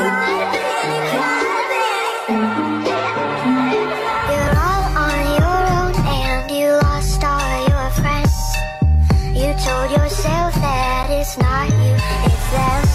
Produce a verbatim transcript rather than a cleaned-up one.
You're all on your own and you lost all your friends. You told yourself that it's not you, it's them.